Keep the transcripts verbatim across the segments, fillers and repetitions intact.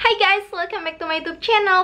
Hi guys, welcome back to my YouTube channel.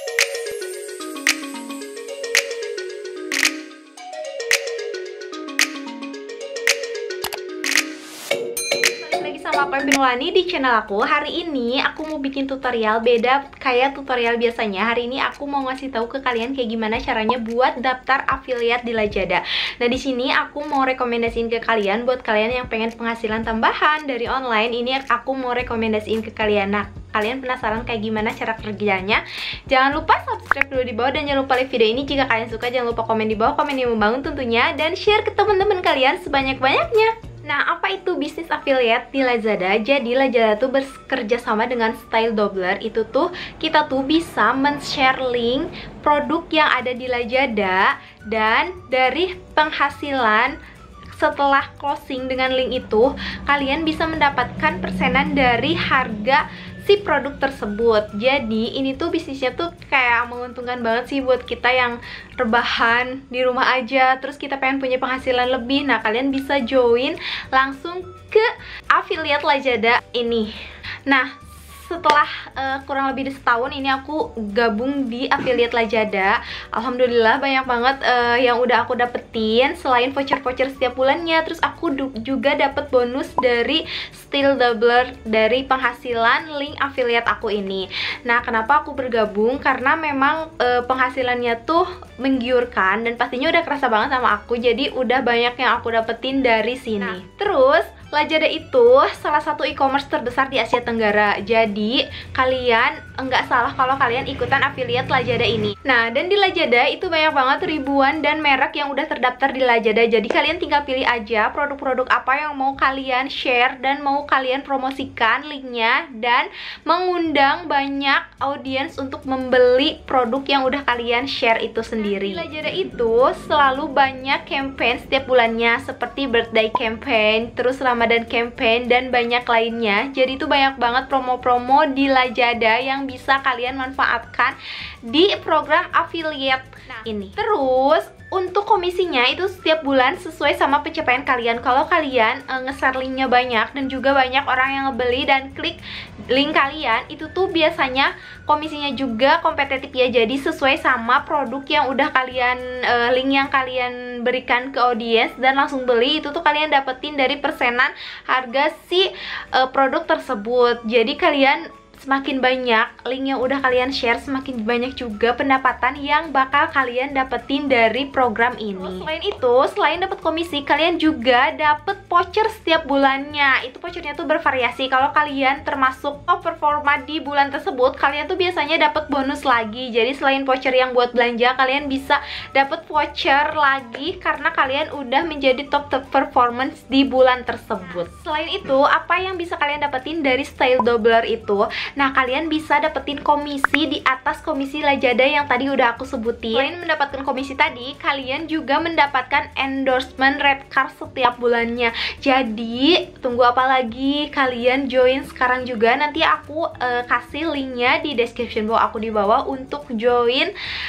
Sama aku Pinulani di channel aku. Hari ini aku mau bikin tutorial beda kayak tutorial biasanya. Hari ini aku mau ngasih tahu ke kalian kayak gimana caranya buat daftar affiliate di Lazada. Nah, di sini aku mau rekomendasiin ke kalian buat kalian yang pengen penghasilan tambahan dari online. Ini aku mau rekomendasiin ke kalian. Nah, kalian penasaran kayak gimana cara kerjanya? Jangan lupa subscribe dulu di bawah dan jangan lupa like video ini. Jika kalian suka, jangan lupa komen di bawah, komen yang membangun tentunya, dan share ke teman-teman kalian sebanyak-banyaknya. Nah, apa itu bisnis affiliate di Lazada? Jadi Lazada tuh bekerja sama dengan Style Doubler. Itu tuh kita tuh bisa men-share link produk yang ada di Lazada, dan dari penghasilan setelah closing dengan link itu, kalian bisa mendapatkan persenan dari harga si produk tersebut. Jadi ini tuh bisnisnya tuh kayak menguntungkan banget sih buat kita yang rebahan di rumah aja, terus kita pengen punya penghasilan lebih. Nah, kalian bisa join langsung ke affiliate Lazada ini. Nah, setelah uh, kurang lebih di setahun ini aku gabung di affiliate Lazada. Alhamdulillah banyak banget uh, yang udah aku dapetin selain voucher-voucher setiap bulannya. Terus aku juga dapet bonus dari Style Doubler dari penghasilan link affiliate aku ini. Nah, kenapa aku bergabung? Karena memang uh, penghasilannya tuh menggiurkan dan pastinya udah kerasa banget sama aku. Jadi udah banyak yang aku dapetin dari sini. Nah, terus Lazada itu salah satu e-commerce terbesar di Asia Tenggara. Jadi kalian enggak salah kalau kalian ikutan affiliate Lazada ini. Nah, dan di Lazada itu banyak banget ribuan dan merek yang udah terdaftar di Lazada. Jadi kalian tinggal pilih aja produk-produk apa yang mau kalian share dan mau kalian promosikan linknya, dan mengundang banyak audiens untuk membeli produk yang udah kalian share itu sendiri. Nah, di Lazada itu selalu banyak campaign setiap bulannya, seperti birthday campaign, terus Ramadan campaign, dan banyak lainnya. Jadi itu banyak banget promo-promo di Lazada yang bisa kalian manfaatkan di program affiliate nah, ini. Terus untuk komisinya itu setiap bulan sesuai sama pencapaian kalian. Kalau kalian e, nge-share linknya banyak dan juga banyak orang yang ngebeli dan klik link kalian, itu tuh biasanya komisinya juga kompetitif ya. Jadi sesuai sama produk yang udah kalian e, link yang kalian berikan ke audiens dan langsung beli, itu tuh kalian dapetin dari persenan harga si e, produk tersebut. Jadi kalian semakin banyak link yang udah kalian share, semakin banyak juga pendapatan yang bakal kalian dapetin dari program ini. Selain itu, selain dapat komisi, kalian juga dapet voucher setiap bulannya. Itu vouchernya tuh bervariasi. Kalau kalian termasuk top performa di bulan tersebut, kalian tuh biasanya dapat bonus lagi. Jadi selain voucher yang buat belanja, kalian bisa dapat voucher lagi karena kalian udah menjadi top top performance di bulan tersebut. Selain itu, apa yang bisa kalian dapetin dari Style Doubler itu? Nah, kalian bisa dapetin komisi di atas komisi Lazada yang tadi udah aku sebutin. Selain mendapatkan komisi tadi, kalian juga mendapatkan endorsement red card setiap bulannya. Jadi, tunggu apa lagi? Kalian join sekarang juga. Nanti aku uh, kasih linknya di description bawah aku di bawah untuk join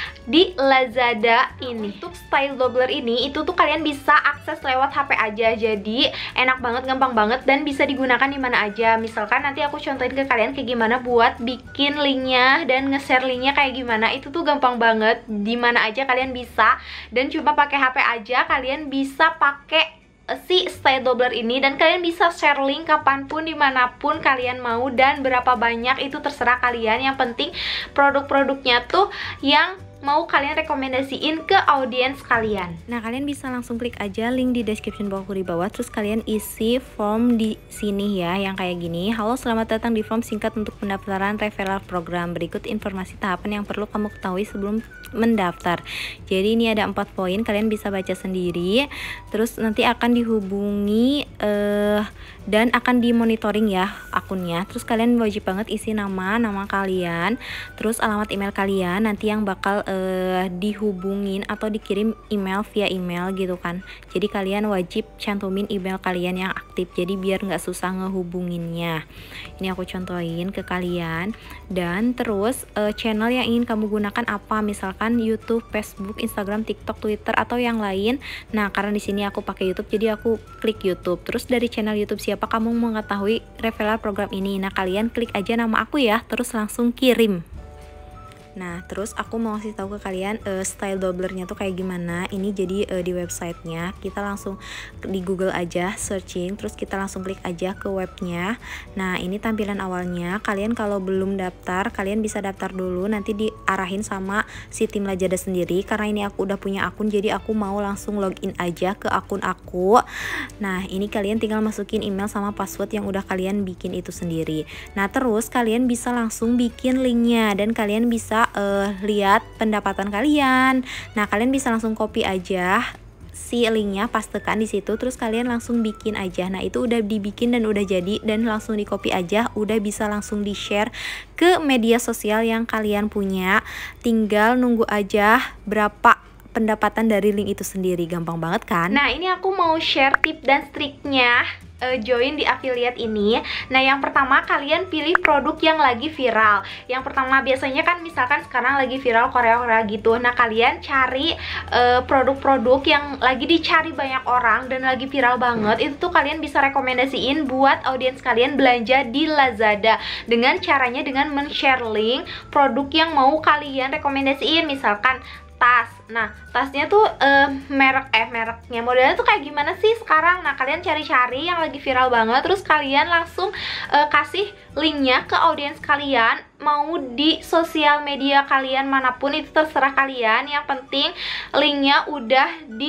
di Lazada ini. Untuk Style Doubler ini, itu tuh kalian bisa akses lewat H P aja. Jadi enak banget, gampang banget, dan bisa digunakan di mana aja. Misalkan nanti aku contohin ke kalian kayak gimana buat bikin linknya dan nge-share linknya kayak gimana. Itu tuh gampang banget, di mana aja kalian bisa, dan cuma pakai H P aja kalian bisa pakai si Style Doubler ini, dan kalian bisa share link kapanpun, dimanapun kalian mau, dan berapa banyak itu terserah kalian. Yang penting produk-produknya tuh yang mau kalian rekomendasiin ke audiens kalian. Nah, kalian bisa langsung klik aja link di description bawahku di bawah, terus kalian isi form di sini ya, yang kayak gini. Halo, selamat datang di form singkat untuk pendaftaran referral program. Berikut informasi tahapan yang perlu kamu ketahui sebelum mendaftar. Jadi ini ada empat poin, kalian bisa baca sendiri. Terus nanti akan dihubungi uh, dan akan dimonitoring ya akunnya. Terus kalian wajib banget isi nama, nama kalian, terus alamat email kalian, nanti yang bakal uh, dihubungin atau dikirim email via email gitu kan. Jadi kalian wajib cantumin email kalian yang aktif, jadi biar nggak susah ngehubunginnya. Ini aku contohin ke kalian. Dan terus uh, channel yang ingin kamu gunakan apa, misalkan YouTube, Facebook, Instagram, TikTok, Twitter, atau yang lain. Nah, karena di sini aku pakai YouTube, jadi aku klik YouTube. Terus dari channel YouTube siapa siapa kamu mengetahui referral program ini. Nah, kalian klik aja nama aku ya, terus langsung kirim. Nah, terus aku mau kasih tahu ke kalian uh, style doublernya tuh kayak gimana. Ini jadi uh, di websitenya, kita langsung di Google aja searching, terus kita langsung klik aja ke webnya. Nah, ini tampilan awalnya. Kalian kalau belum daftar, kalian bisa daftar dulu, nanti diarahin sama si tim Lazada sendiri. Karena ini aku udah punya akun, jadi aku mau langsung login aja ke akun aku. Nah, ini kalian tinggal masukin email sama password yang udah kalian bikin itu sendiri. Nah, terus kalian bisa langsung bikin linknya, dan kalian bisa Uh, lihat pendapatan kalian. Nah, kalian bisa langsung copy aja si linknya, pastekan di situ, terus kalian langsung bikin aja. Nah, itu udah dibikin dan udah jadi, dan langsung di copy aja, udah bisa langsung di share ke media sosial yang kalian punya. Tinggal nunggu aja berapa pendapatan dari link itu sendiri. Gampang banget kan? Nah, ini aku mau share tip dan triknya Uh, join di affiliate ini. Nah, yang pertama kalian pilih produk yang lagi viral. Yang pertama biasanya kan misalkan sekarang lagi viral Korea-Korea gitu. Nah, kalian cari produk-produk uh, yang lagi dicari banyak orang dan lagi viral banget. Itu tuh kalian bisa rekomendasiin buat audiens kalian belanja di Lazada. Dengan caranya dengan men-share link produk yang mau kalian rekomendasiin. Misalkan tas. Nah, tasnya tuh uh, merek eh mereknya modelnya tuh kayak gimana sih sekarang. Nah, kalian cari-cari yang lagi viral banget, terus kalian langsung uh, kasih linknya ke audiens kalian, mau di sosial media kalian manapun, itu terserah kalian. Yang penting linknya udah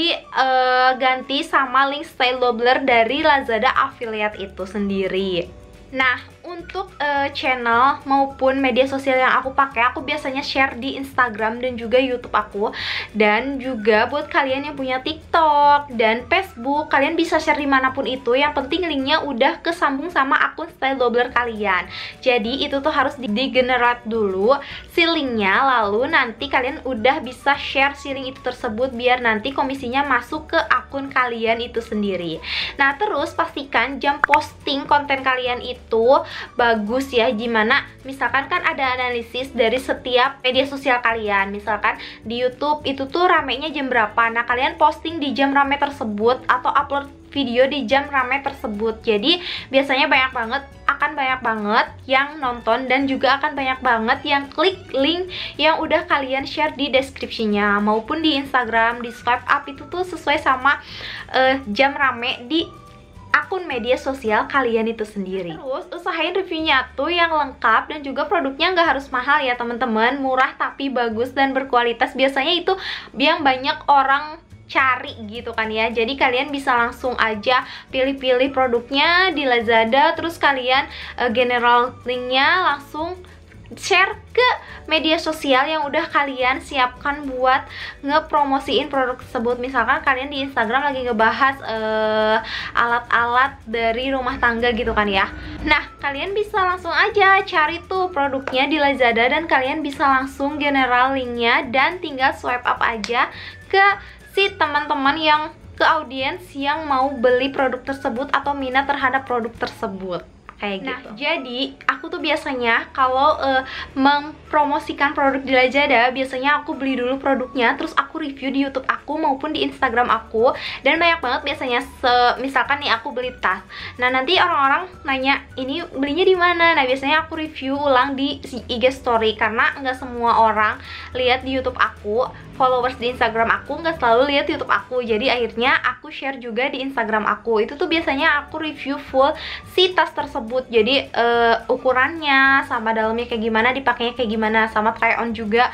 diganti uh, sama link style doubler dari Lazada affiliate itu sendiri. Nah, untuk uh, channel maupun media sosial yang aku pakai, aku biasanya share di Instagram dan juga YouTube aku. Dan juga buat kalian yang punya TikTok dan Facebook, kalian bisa share dimanapun itu. Yang penting linknya udah kesambung sama akun style doubler kalian. Jadi itu tuh harus di-generate dulu si linknya, lalu nanti kalian udah bisa share si link itu tersebut, biar nanti komisinya masuk ke akun kalian itu sendiri. Nah, terus pastikan jam posting konten kalian itu bagus ya. Gimana? Misalkan kan ada analisis dari setiap media sosial kalian. Misalkan di YouTube itu tuh ramenya jam berapa. Nah, kalian posting di jam rame tersebut atau upload video di jam rame tersebut. Jadi biasanya banyak banget, akan banyak banget yang nonton, dan juga akan banyak banget yang klik link yang udah kalian share di deskripsinya maupun di Instagram, di swipe up itu tuh sesuai sama uh, jam rame di akun media sosial kalian itu sendiri. Terus usahain reviewnya tuh yang lengkap, dan juga produknya nggak harus mahal ya teman-teman, murah tapi bagus dan berkualitas. Biasanya itu yang banyak orang cari gitu kan ya. Jadi kalian bisa langsung aja pilih-pilih produknya di Lazada, terus kalian uh, general linknya langsung share ke media sosial yang udah kalian siapkan buat ngepromosiin produk tersebut. Misalkan kalian di Instagram lagi ngebahas alat-alat uh, dari rumah tangga gitu kan ya. Nah, kalian bisa langsung aja cari tuh produknya di Lazada, dan kalian bisa langsung general linknya dan tinggal swipe up aja ke si teman-teman yang, ke audiens yang mau beli produk tersebut atau minat terhadap produk tersebut. Kayak nah, gitu. Jadi aku tuh biasanya kalau uh, mempromosikan produk di Lazada, biasanya aku beli dulu produknya, terus aku review di YouTube aku maupun di Instagram aku. Dan banyak banget biasanya, se misalkan nih aku beli tas. Nah, nanti orang-orang nanya, ini belinya di mana? Nah, biasanya aku review ulang di I G story, karena nggak semua orang lihat di YouTube aku. Followers di Instagram aku nggak selalu lihat YouTube aku, jadi akhirnya aku share juga di Instagram aku. Itu tuh biasanya aku review full si tas tersebut, jadi uh, ukurannya sama dalamnya kayak gimana, dipakainya kayak gimana, sama try on juga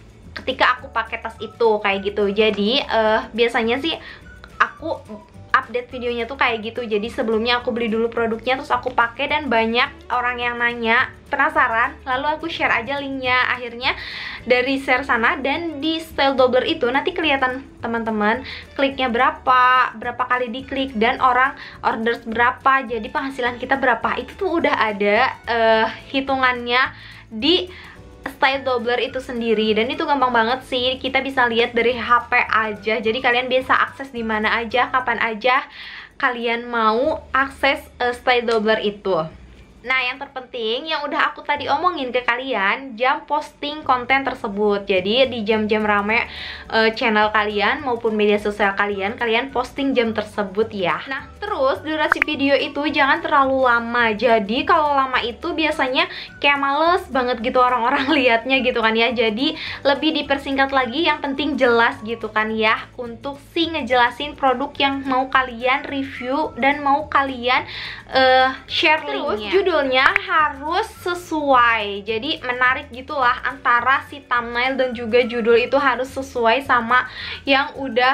ketika aku pakai tas itu kayak gitu. Jadi uh, biasanya sih aku update videonya tuh kayak gitu. Jadi sebelumnya aku beli dulu produknya, terus aku pakai, dan banyak orang yang nanya, penasaran, lalu aku share aja linknya. Akhirnya dari share sana dan di style doubler itu nanti kelihatan teman-teman kliknya berapa, berapa kali diklik, dan orang orders berapa, jadi penghasilan kita berapa. Itu tuh udah ada uh, hitungannya di style doubler itu sendiri, dan itu gampang banget sih, kita bisa lihat dari H P aja. Jadi kalian bisa akses di mana aja, kapan aja kalian mau akses uh, style doubler itu. Nah, yang terpenting yang udah aku tadi omongin ke kalian, jam posting konten tersebut. Jadi di jam-jam rame e, channel kalian maupun media sosial kalian, kalian posting jam tersebut ya. Nah, terus durasi video itu jangan terlalu lama. Jadi kalau lama itu biasanya kayak males banget gitu orang-orang liatnya gitu kan ya. Jadi lebih dipersingkat lagi, yang penting jelas gitu kan ya, untuk si ngejelasin produk yang mau kalian review dan mau kalian uh, share linknya. Judulnya harus sesuai, jadi menarik gitulah, antara si thumbnail dan juga judul itu harus sesuai sama yang udah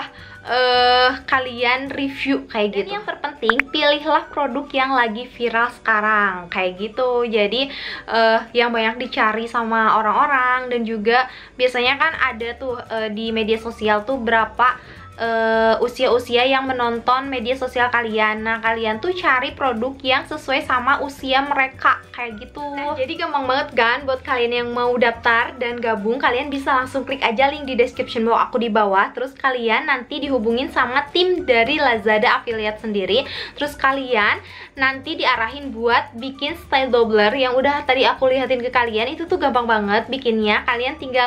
uh, kalian review kayak gitu. Dan yang terpenting, pilihlah produk yang lagi viral sekarang kayak gitu. Jadi uh, yang banyak dicari sama orang-orang, dan juga biasanya kan ada tuh uh, di media sosial tuh berapa usia-usia uh, yang menonton media sosial kalian. Nah, kalian tuh cari produk yang sesuai sama usia mereka kayak gitu. Nah, jadi gampang banget kan buat kalian yang mau daftar dan gabung. Kalian bisa langsung klik aja link di description box aku di bawah. Terus kalian nanti dihubungin sama tim dari Lazada Affiliate sendiri. Terus kalian nanti diarahin buat bikin style doubler yang udah tadi aku lihatin ke kalian. Itu tuh gampang banget bikinnya. Kalian tinggal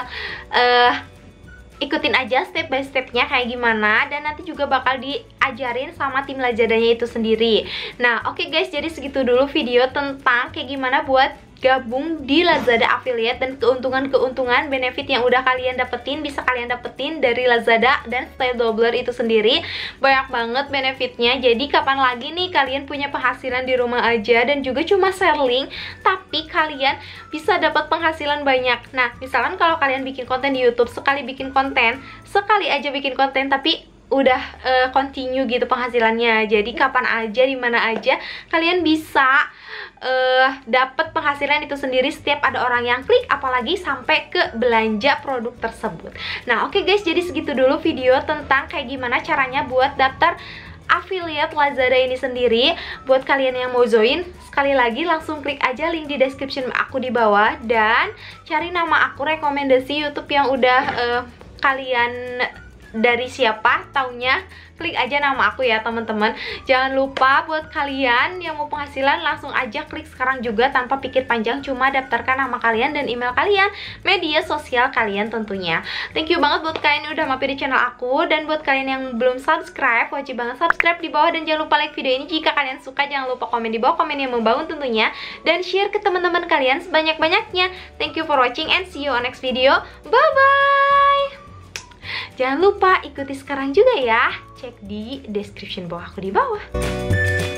uh, ikutin aja step by stepnya kayak gimana, dan nanti juga bakal diajarin sama tim Lazadanya itu sendiri. Nah, oke okay guys, jadi segitu dulu video tentang kayak gimana buat gabung di Lazada Affiliate, dan keuntungan-keuntungan benefit yang udah kalian dapetin, bisa kalian dapetin dari Lazada dan Style Doubler itu sendiri. Banyak banget benefitnya. Jadi kapan lagi nih kalian punya penghasilan di rumah aja dan juga cuma share link, tapi kalian bisa dapat penghasilan banyak. Nah, misalkan kalau kalian bikin konten di YouTube, sekali bikin konten, sekali aja bikin konten tapi udah uh, continue gitu penghasilannya. Jadi kapan aja, dimana aja kalian bisa uh, dapat penghasilan itu sendiri setiap ada orang yang klik, apalagi sampai ke belanja produk tersebut. Nah, oke okay guys, jadi segitu dulu video tentang kayak gimana caranya buat daftar affiliate Lazada ini sendiri. Buat kalian yang mau join, sekali lagi langsung klik aja link di description aku di bawah, dan cari nama aku, rekomendasi YouTube yang udah uh, kalian dari siapa taunya, klik aja nama aku ya teman-teman. Jangan lupa buat kalian yang mau penghasilan, langsung aja klik sekarang juga tanpa pikir panjang. Cuma daftarkan nama kalian dan email kalian, media sosial kalian tentunya. Thank you banget buat kalian yang udah mampir di channel aku. Dan buat kalian yang belum subscribe, wajib banget subscribe di bawah. Dan jangan lupa like video ini jika kalian suka. Jangan lupa komen di bawah, komen yang membangun tentunya. Dan share ke teman-teman kalian sebanyak-banyaknya. Thank you for watching and see you on next video. Bye-bye. Jangan lupa ikuti sekarang juga ya. Cek di description bawah aku di bawah.